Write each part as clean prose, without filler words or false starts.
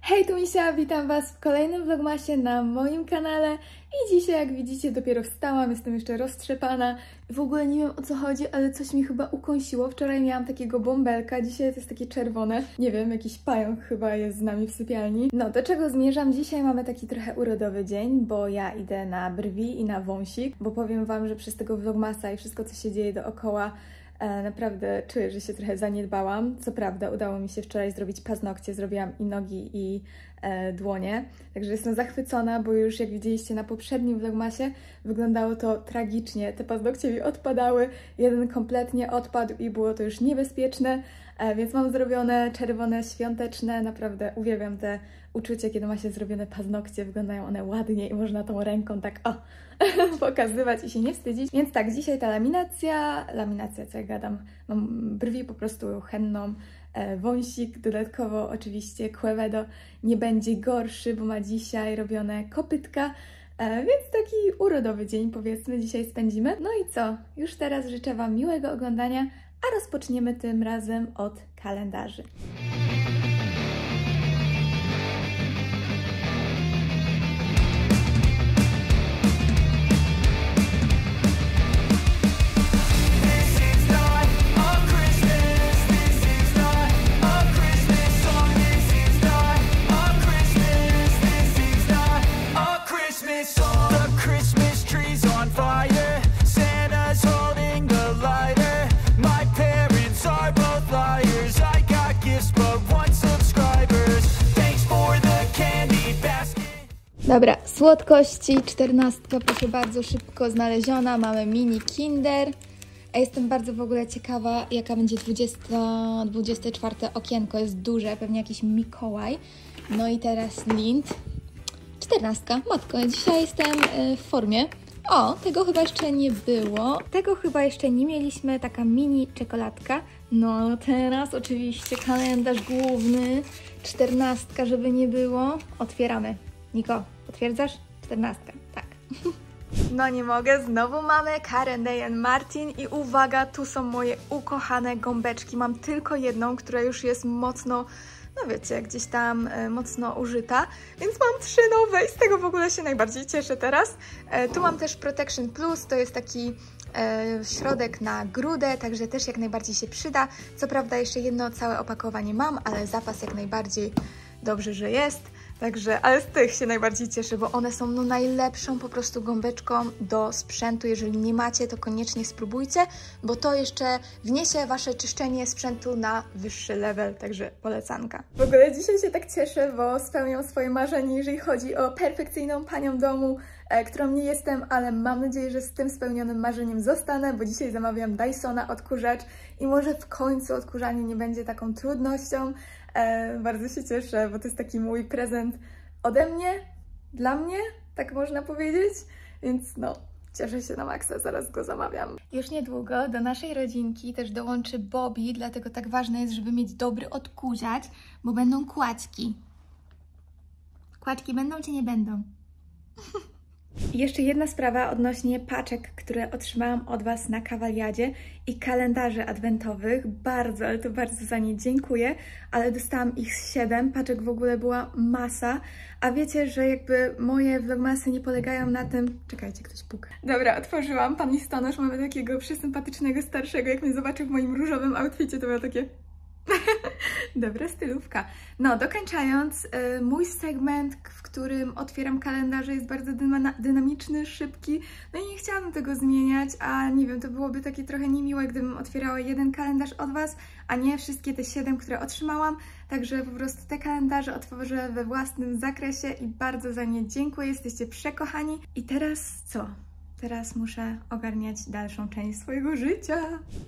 Hej, tu Misia, witam Was w kolejnym vlogmasie na moim kanale i dzisiaj, jak widzicie, dopiero wstałam, jestem jeszcze roztrzepana. W ogóle nie wiem, o co chodzi, ale coś mi chyba ukąsiło. Wczoraj miałam takiego bąbelka, dzisiaj to jest takie czerwone. Nie wiem, jakiś pająk chyba jest z nami w sypialni. No, do czego zmierzam? Dzisiaj mamy taki trochę urodowy dzień, bo ja idę na brwi i na wąsik, bo powiem Wam, że przez tego vlogmasa i wszystko, co się dzieje dookoła, naprawdę czuję, że się trochę zaniedbałam. Co prawda udało mi się wczoraj zrobić paznokcie, zrobiłam i nogi, i dłonie. Także jestem zachwycona, bo już jak widzieliście na poprzednim vlogmasie, wyglądało to tragicznie. Te paznokcie mi odpadały, jeden kompletnie odpadł i było to już niebezpieczne. Więc mam zrobione czerwone, świąteczne. Naprawdę uwielbiam te uczucie, kiedy ma się zrobione paznokcie. Wyglądają one ładnie i można tą ręką tak pokazywać i się nie wstydzić. Więc tak, dzisiaj ta laminacja, co ja gadam, mam brwi po prostu henną, wąsik, dodatkowo oczywiście Quevedo nie będzie gorszy, bo ma dzisiaj robione kopytka, więc taki urodowy dzień, powiedzmy, dzisiaj spędzimy. No i co? Już teraz życzę Wam miłego oglądania, a rozpoczniemy tym razem od kalendarzy. Dobra, słodkości, 14, proszę bardzo, szybko znaleziona, mamy mini Kinder. A jestem bardzo w ogóle ciekawa, jaka będzie 24 okienko, jest duże, pewnie jakiś Mikołaj. No i teraz Lind, 14, matko, dzisiaj jestem w formie. O, tego chyba jeszcze nie było, tego chyba jeszcze nie mieliśmy, taka mini czekoladka. No teraz oczywiście kalendarz główny, 14, żeby nie było, otwieramy. Niko, potwierdzasz? 14, tak. No nie mogę, znowu mamy Karen Day and Martin i uwaga, tu są moje ukochane gąbeczki. Mam tylko jedną, która już jest mocno, no wiecie, gdzieś tam mocno użyta, więc mam 3 nowe i z tego w ogóle się najbardziej cieszę teraz. Tu mam też Protection Plus, to jest taki środek na grudę, także też jak najbardziej się przyda. Co prawda jeszcze jedno całe opakowanie mam, ale zapas jak najbardziej dobrze, że jest. Także, ale z tych się najbardziej cieszę, bo one są no najlepszą po prostu gąbeczką do sprzętu. Jeżeli nie macie, to koniecznie spróbujcie, bo to jeszcze wniesie Wasze czyszczenie sprzętu na wyższy level, także polecanka. W ogóle dzisiaj się tak cieszę, bo spełniam swoje marzenie, jeżeli chodzi o perfekcyjną panią domu, którą nie jestem, ale mam nadzieję, że z tym spełnionym marzeniem zostanę, bo dzisiaj zamawiam Dysona odkurzacz i może w końcu odkurzanie nie będzie taką trudnością. Bardzo się cieszę, bo to jest taki mój prezent ode mnie, dla mnie, tak można powiedzieć, więc no, cieszę się na maksa, zaraz go zamawiam. Już niedługo do naszej rodzinki też dołączy Bobby, dlatego tak ważne jest, żeby mieć dobry odkurzacz, bo będą kłaczki. Kłaczki będą czy nie będą? I jeszcze jedna sprawa odnośnie paczek, które otrzymałam od Was na Kawaliadzie i kalendarzy adwentowych. Bardzo, ale to bardzo za nie dziękuję, ale dostałam ich 7, paczek w ogóle była masa, a wiecie, że jakby moje vlogmasy nie polegają na tym... Czekajcie, ktoś puka. Dobra, otworzyłam, pan listonosz, mamy takiego przesympatycznego starszego, jak mnie zobaczył w moim różowym outficie, to było takie... Dobra stylówka. No, dokończając, mój segment, w którym otwieram kalendarze, jest bardzo dynamiczny, szybki. No i nie chciałabym tego zmieniać, a nie wiem, to byłoby takie trochę niemiłe, gdybym otwierała jeden kalendarz od Was, a nie wszystkie te 7, które otrzymałam. Także po prostu te kalendarze otworzę we własnym zakresie i bardzo za nie dziękuję, jesteście przekochani. I teraz co? Teraz muszę ogarniać dalszą część swojego życia.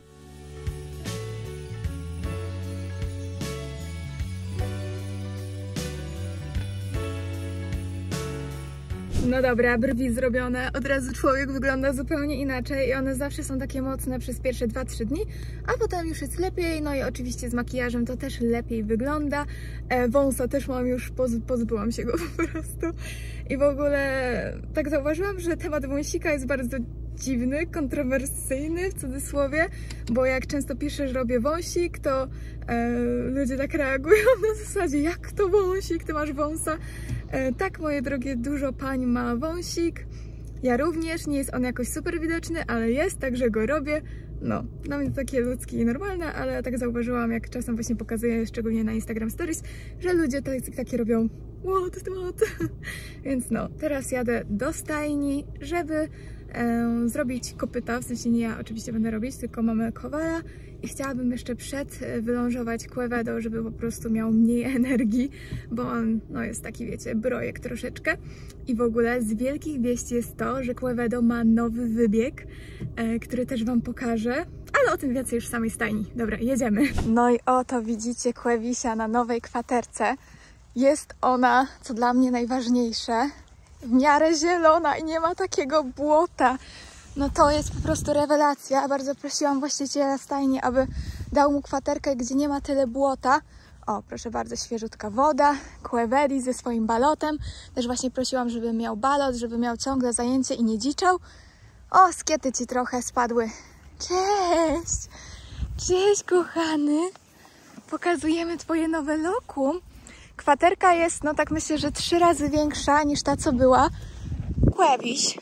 No dobra, brwi zrobione, od razu człowiek wygląda zupełnie inaczej i one zawsze są takie mocne przez pierwsze 2-3 dni, a potem już jest lepiej, no i oczywiście z makijażem to też lepiej wygląda. Wąsa też mam już, pozbyłam się go po prostu. I w ogóle tak zauważyłam, że temat wąsika jest bardzo dziwny, kontrowersyjny w cudzysłowie, bo jak często piszę, że robię wąsik, to ludzie tak reagują na zasadzie, jak to wąsik, ty masz wąsa. Tak, moje drogie, dużo pań ma wąsik. Ja również, nie jest on jakoś super widoczny, ale jest, także go robię. No, dla mnie to takie ludzkie i normalne, ale tak zauważyłam, jak czasem właśnie pokazuję, szczególnie na Instagram Stories, że ludzie takie robią what? Więc no, teraz jadę do stajni, żeby zrobić kopyta, w sensie nie ja oczywiście będę robić, tylko mamy kowala i chciałabym jeszcze wylążować Quevedo, żeby po prostu miał mniej energii, bo on, no jest taki, wiecie, brojek troszeczkę. I w ogóle z wielkich wieści jest to, że Quevedo ma nowy wybieg, który też wam pokażę, ale o tym więcej już w samej stajni. Dobra, jedziemy. No i oto widzicie Quevisia na nowej kwaterce. Jest ona, co dla mnie najważniejsze, w miarę zielona i nie ma takiego błota. No to jest po prostu rewelacja. Bardzo prosiłam właściciela stajni, aby dał mu kwaterkę, gdzie nie ma tyle błota. O, proszę bardzo, świeżutka woda, Quevedi ze swoim balotem. Też właśnie prosiłam, żeby miał balot, żeby miał ciągle zajęcie i nie dziczał. O, skiety ci trochę spadły. Cześć! Cześć, kochany! Pokazujemy twoje nowe lokum. Kwaterka jest, no tak myślę, że 3 razy większa niż ta, co była. Queviś.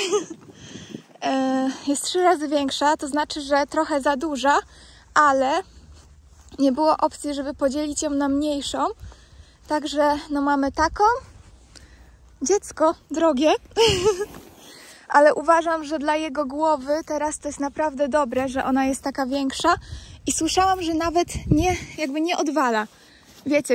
Jest 3 razy większa, to znaczy, że trochę za duża, ale nie było opcji, żeby podzielić ją na mniejszą. Także no mamy taką. Dziecko drogie. Ale uważam, że dla jego głowy teraz to jest naprawdę dobre, że ona jest taka większa. I słyszałam, że nawet nie odwala. Wiecie,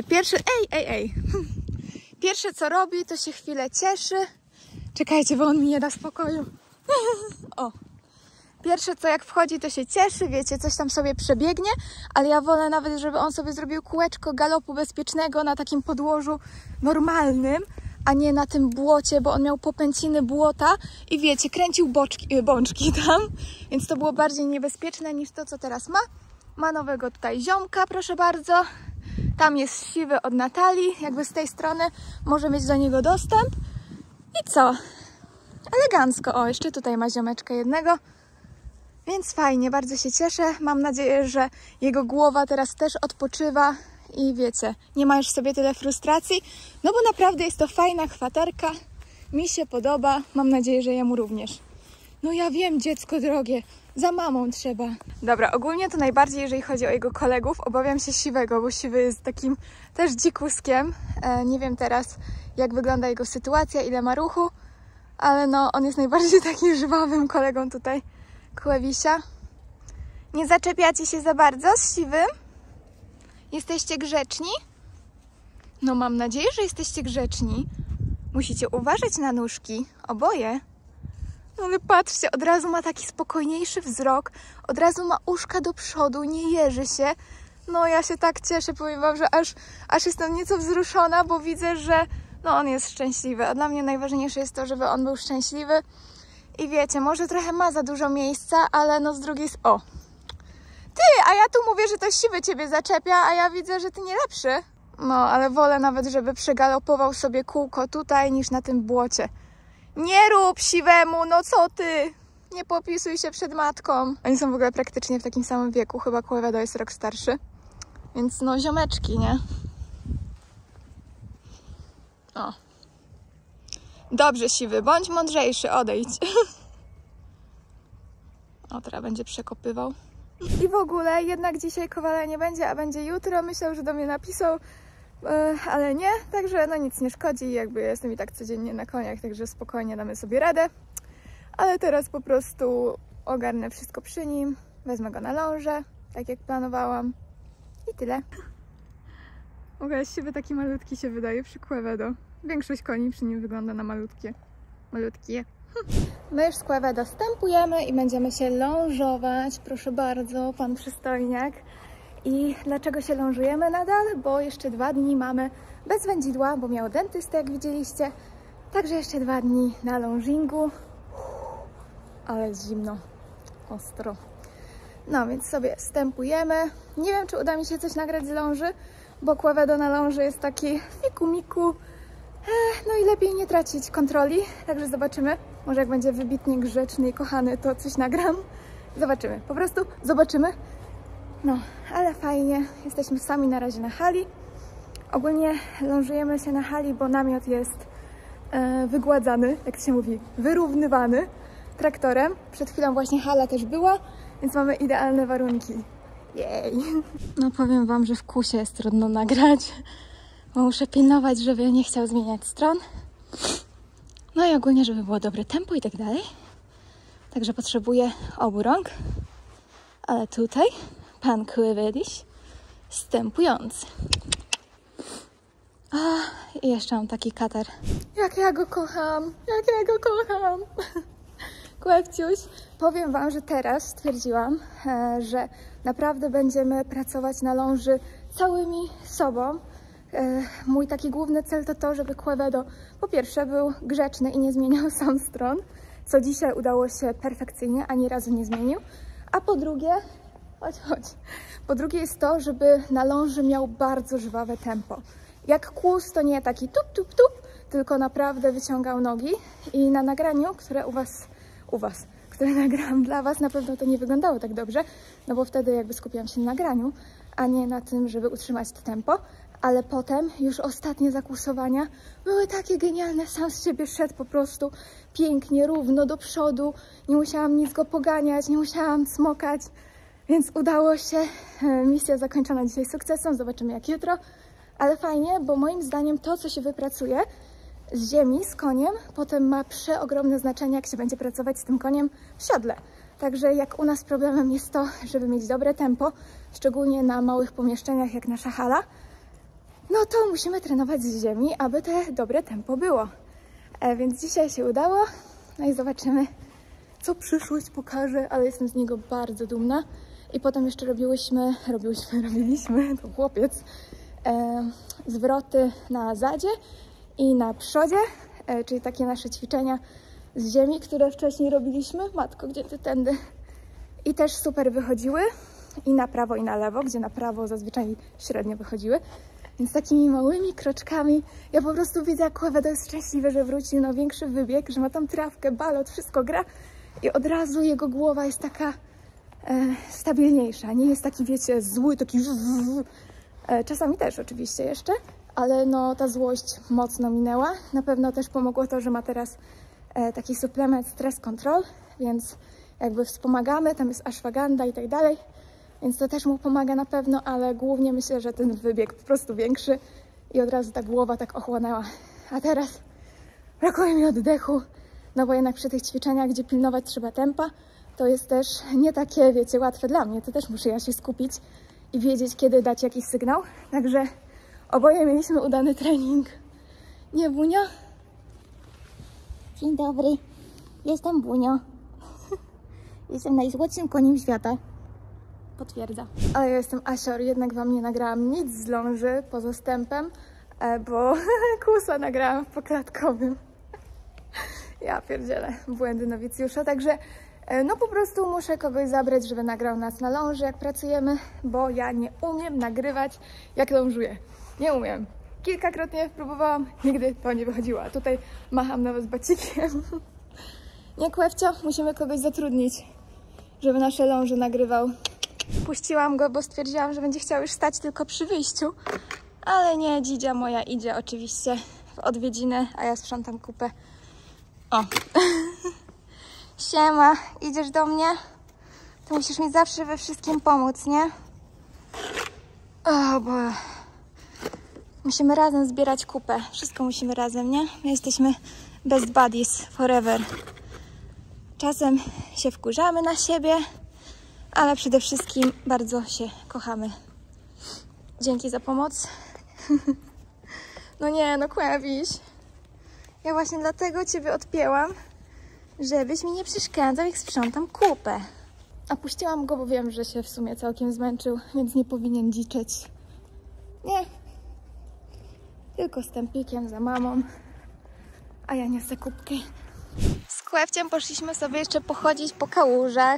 pierwsze co robi, to się chwilę cieszy. Czekajcie, bo on mi nie da spokoju. O. Pierwsze co jak wchodzi, to się cieszy, wiecie, coś tam sobie przebiegnie, ale ja wolę nawet, żeby on sobie zrobił kółeczko galopu bezpiecznego na takim podłożu normalnym, a nie na tym błocie, bo on miał popęciny błota i wiecie, kręcił bączki tam, więc to było bardziej niebezpieczne niż to, co teraz ma. Ma nowego tutaj ziomka, proszę bardzo. Tam jest siwy od Natalii, jakby z tej strony może mieć do niego dostęp. I co? Elegancko. O, jeszcze tutaj ma ziomeczka jednego. Więc fajnie, bardzo się cieszę. Mam nadzieję, że jego głowa teraz też odpoczywa i wiecie, nie ma już w sobie tyle frustracji. No bo naprawdę jest to fajna kwaterka. Mi się podoba. Mam nadzieję, że jemu również. No ja wiem, dziecko drogie. Za mamą trzeba. Dobra, ogólnie to najbardziej, jeżeli chodzi o jego kolegów, obawiam się Siwego, bo Siwy jest takim też dzikuskiem. Nie wiem teraz, jak wygląda jego sytuacja, ile ma ruchu, ale no, on jest najbardziej takim żwawym kolegą tutaj Quevisia. Nie zaczepiacie się za bardzo z Siwym? Jesteście grzeczni? No mam nadzieję, że jesteście grzeczni. Musicie uważać na nóżki, oboje. No ale patrzcie, od razu ma taki spokojniejszy wzrok, od razu ma uszka do przodu, nie jeży się. No ja się tak cieszę, powiem wam, że aż jestem nieco wzruszona, bo widzę, że no on jest szczęśliwy. A dla mnie najważniejsze jest to, żeby on był szczęśliwy. I wiecie, może trochę ma za dużo miejsca, ale no z drugiej strony... O! Ty, a ja tu mówię, że to Siwy ciebie zaczepia, a ja widzę, że ty nie lepszy. No, ale wolę nawet, żeby przegalopował sobie kółko tutaj, niż na tym błocie. Nie rób Siwemu, no co ty? Nie popisuj się przed matką. Oni są w ogóle praktycznie w takim samym wieku, chyba Quevedo jest rok starszy. Więc no ziomeczki, nie? O. Dobrze, Siwy, bądź mądrzejszy, odejdź. O, teraz będzie przekopywał. I w ogóle jednak dzisiaj kowala nie będzie, a będzie jutro. Myślał, że do mnie napisał, ale nie, także no nic nie szkodzi, jakby jestem i tak codziennie na koniach, także spokojnie damy sobie radę. Ale teraz po prostu ogarnę wszystko przy nim, wezmę go na lążę, tak jak planowałam i tyle. W ogóle Siwy taki malutki się wydaje przy Quevedo. Większość koni przy nim wygląda na malutkie. My już z Quevedo stępujemy i będziemy się lążować, proszę bardzo, pan przystojniak. I dlaczego się lążujemy nadal? Bo jeszcze 2 dni mamy bez wędzidła, bo miał dentystę, jak widzieliście. Także jeszcze 2 dni na lążingu. Ale jest zimno, ostro. No więc sobie stępujemy. Nie wiem, czy uda mi się coś nagrać z ląży, bo Quevedo na ląży jest taki fiku-miku. No i lepiej nie tracić kontroli, także zobaczymy. Może jak będzie wybitnie grzeczny i kochany, to coś nagram. Zobaczymy, po prostu zobaczymy. No, ale fajnie, jesteśmy sami na razie na hali. Ogólnie lążujemy się na hali, bo namiot jest wygładzany, jak się mówi, wyrównywany traktorem. Przed chwilą właśnie hala też była, więc mamy idealne warunki. Jej! No powiem wam, że w kusie jest trudno nagrać, bo muszę pilnować, żeby nie chciał zmieniać stron. No i ogólnie, żeby było dobre tempo i tak dalej. Także potrzebuję obu rąk. Ale tutaj pan Kłewedyś wstępujący. I jeszcze mam taki katar. Jak ja go kocham! Jak ja go kocham! Kłewciuś, powiem wam, że teraz stwierdziłam, że naprawdę będziemy pracować na ląży całymi sobą. Mój taki główny cel to to, żeby Kłewedo po pierwsze był grzeczny i nie zmieniał sam stron, co dzisiaj udało się perfekcyjnie, ani razu nie zmienił. A po drugie, po drugie jest to, żeby na ląży miał bardzo żwawe tempo. Jak kłus to nie taki tup, tup, tup, tylko naprawdę wyciągał nogi i na nagraniu, które które nagrałam dla was, na pewno to nie wyglądało tak dobrze, no bo wtedy jakby skupiałam się na nagraniu, a nie na tym, żeby utrzymać to tempo, ale potem już ostatnie zakłusowania były takie genialne, sam z siebie szedł po prostu pięknie, równo do przodu, nie musiałam nic go poganiać, nie musiałam smokać, więc udało się, misja zakończona dzisiaj sukcesem, zobaczymy jak jutro, ale fajnie, bo moim zdaniem to, co się wypracuje z ziemi, z koniem, potem ma przeogromne znaczenie, jak się będzie pracować z tym koniem w siodle. Także jak u nas problemem jest to, żeby mieć dobre tempo, szczególnie na małych pomieszczeniach jak nasza hala, no to musimy trenować z ziemi, aby te dobre tempo było. Więc dzisiaj się udało, no i zobaczymy, co przyszłość pokaże, ale jestem z niego bardzo dumna. I potem jeszcze robiliśmy, to chłopiec, zwroty na zadzie i na przodzie, czyli takie nasze ćwiczenia z ziemi, które wcześniej robiliśmy. Matko, gdzie ty tędy? I też super wychodziły. I na prawo, i na lewo, gdzie na prawo zazwyczaj średnio wychodziły. Więc takimi małymi kroczkami ja po prostu widzę, jak Kłewedo jest szczęśliwy, że wrócił na większy wybieg, że ma tam trawkę, balot, wszystko gra. I od razu jego głowa jest taka stabilniejsza. Nie jest taki, wiecie, zły, taki... Czasami też oczywiście jeszcze, ale no ta złość mocno minęła. Na pewno też pomogło to, że ma teraz taki suplement Stress Control, więc jakby wspomagamy, tam jest ashwagandha i tak dalej, więc to też mu pomaga na pewno, ale głównie myślę, że ten wybieg po prostu większy i od razu ta głowa tak ochłonęła. A teraz brakuje mi oddechu, no bo jednak przy tych ćwiczeniach, gdzie pilnować trzeba tempa, to jest też nie takie, wiecie, łatwe dla mnie, to też muszę ja się skupić i wiedzieć, kiedy dać jakiś sygnał. Także oboje mieliśmy udany trening. Nie, Bunio? Dzień dobry, jestem Bunio. Jestem najsłodszym koniem świata. Potwierdza. Ale ja jestem Asior, jednak wam nie nagrałam nic z ląży poza stępem, bo kłusa nagrałam w poklatkowym. Ja pierdzielę, błędy nowicjusza, także no po prostu muszę kogoś zabrać, żeby nagrał nas na ląży, jak pracujemy, bo ja nie umiem nagrywać, jak lążuję. Nie umiem. Kilkakrotnie próbowałam, nigdy to nie wychodziło. A tutaj macham na was bacikiem. Nie, Kłewcio, musimy kogoś zatrudnić, żeby nasze ląże nagrywał. Puściłam go, bo stwierdziłam, że będzie chciał już stać tylko przy wyjściu. Ale nie, dzidzia moja idzie oczywiście w odwiedziny, a ja sprzątam kupę. O! Siema, idziesz do mnie? To musisz mi zawsze we wszystkim pomóc, nie? O, bo musimy razem zbierać kupę. Wszystko musimy razem, nie? My jesteśmy best buddies forever. Czasem się wkurzamy na siebie, ale przede wszystkim bardzo się kochamy. Dzięki za pomoc. No nie, no Kłewiś. Ja właśnie dlatego ciebie odpięłam, żebyś mi nie przeszkadzał, jak sprzątam kupę. A puściłam go, bo wiem, że się w sumie całkiem zmęczył, więc nie powinien dziczeć. Nie. Tylko z tępikiem za mamą. A ja niosę kubkę. Z Kłewciem poszliśmy sobie jeszcze pochodzić po kałużach.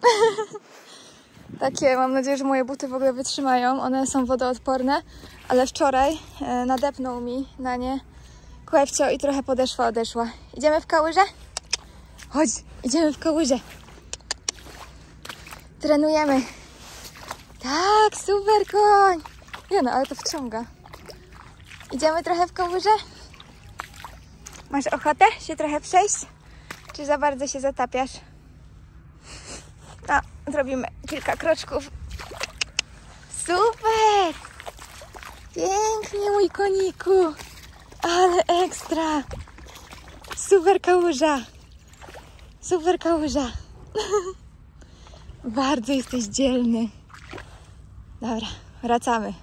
Takie, mam nadzieję, że moje buty w ogóle wytrzymają. One są wodoodporne, ale wczoraj nadepnął mi na nie Kłewcio i trochę podeszła, odeszła. Idziemy w kałużę? Chodź, idziemy w kałużę. Trenujemy. Tak, super koń. Nie no, ale to wciąga. Idziemy trochę w kałużę? Masz ochotę się trochę przejść? Czy za bardzo się zatapiasz? No, zrobimy kilka kroczków. Super! Pięknie, mój koniku! Ale ekstra! Super kałuża! Super kałuża! Bardzo jesteś dzielny. Dobra, wracamy.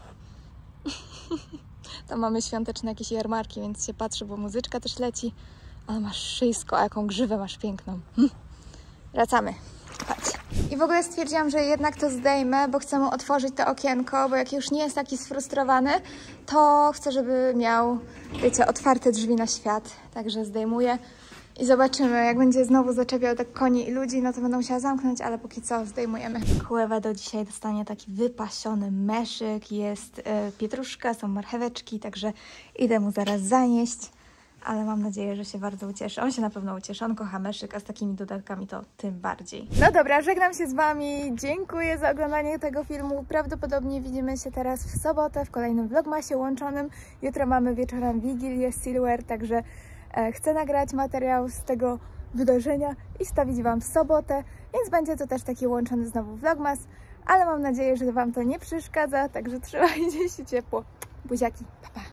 Tam mamy świąteczne jakieś jarmarki, więc się patrzy, bo muzyczka też leci. Ale masz szyjsko, a jaką grzywę masz piękną. Wracamy. Chodź. I w ogóle stwierdziłam, że jednak to zdejmę, bo chcę mu otworzyć to okienko, bo jak już nie jest taki sfrustrowany, to chcę, żeby miał, wiecie, otwarte drzwi na świat. Także zdejmuję i zobaczymy. Jak będzie znowu zaczepiał tak koni i ludzi, no to będę musiała zamknąć, ale póki co zdejmujemy. Kłewa do dzisiaj dostanie taki wypasiony meszyk, jest pietruszka, są marcheweczki, także idę mu zaraz zanieść. Ale mam nadzieję, że się bardzo ucieszy. On się na pewno ucieszy, on kocha meszyk, a z takimi dodatkami to tym bardziej. No dobra, żegnam się z Wami. Dziękuję za oglądanie tego filmu. Prawdopodobnie widzimy się teraz w sobotę w kolejnym vlogmasie łączonym. Jutro mamy wieczorem Wigilię Silver, także chcę nagrać materiał z tego wydarzenia i wstawić Wam w sobotę, więc będzie to też taki łączony znowu vlogmas, ale mam nadzieję, że Wam to nie przeszkadza, także trzymajcie się ciepło. Buziaki, pa pa!